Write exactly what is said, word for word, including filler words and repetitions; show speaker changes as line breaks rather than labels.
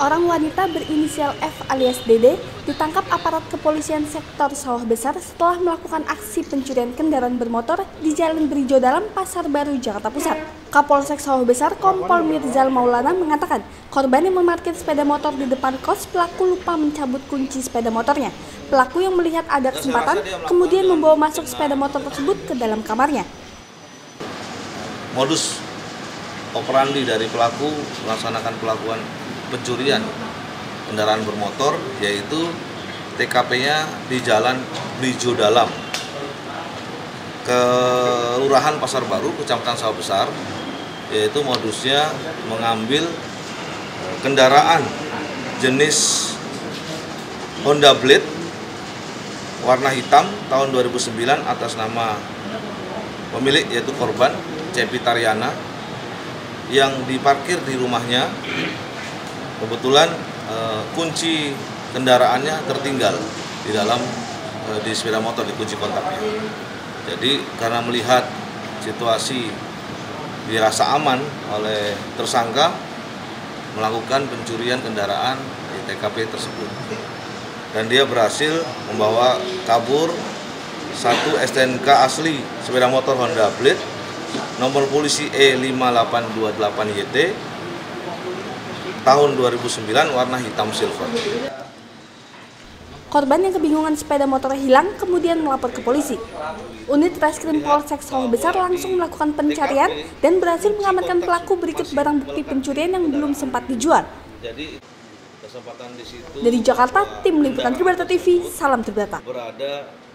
Seorang wanita berinisial F alias Dede ditangkap aparat kepolisian sektor Sawah Besar setelah melakukan aksi pencurian kendaraan bermotor di Jalan Berijo Dalam, Pasar Baru, Jakarta Pusat. Kapolsek Sawah Besar Kompol Mirzal Maulana mengatakan korban yang memarkir sepeda motor di depan kos pelaku lupa mencabut kunci sepeda motornya. Pelaku yang melihat ada kesempatan kemudian membawa masuk sepeda motor tersebut ke dalam kamarnya.
Modus operandi dari pelaku melaksanakan pelakuan pencurian kendaraan bermotor, yaitu T K P-nya di Jalan Berijo Dalam, Kelurahan Pasar Baru, Kecamatan Sawah Besar, yaitu modusnya mengambil kendaraan jenis Honda Blade warna hitam tahun dua ribu sembilan atas nama pemilik, yaitu korban Cepi Tariana, yang diparkir di rumahnya. Kebetulan eh, kunci kendaraannya tertinggal di dalam eh, di sepeda motor, di kunci kontaknya. Jadi karena melihat situasi dirasa aman oleh tersangka, melakukan pencurian kendaraan di T K P tersebut. Dan dia berhasil membawa kabur satu S T N K asli sepeda motor Honda Blade nomor polisi E lima delapan dua delapan Y T tahun dua ribu sembilan warna hitam silver.
Korban yang kebingungan sepeda motor hilang kemudian melapor ke polisi. Unit Reskrim Polsek Sawah Besar langsung melakukan pencarian dan berhasil mengamankan pelaku berikut barang bukti pencurian yang belum sempat dijual. Dari Jakarta, tim liputan Tribrata T V, salam Tribrata.